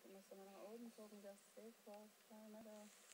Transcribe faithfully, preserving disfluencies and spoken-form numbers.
Müssen wir nach oben gucken, das See vorstellen, oder?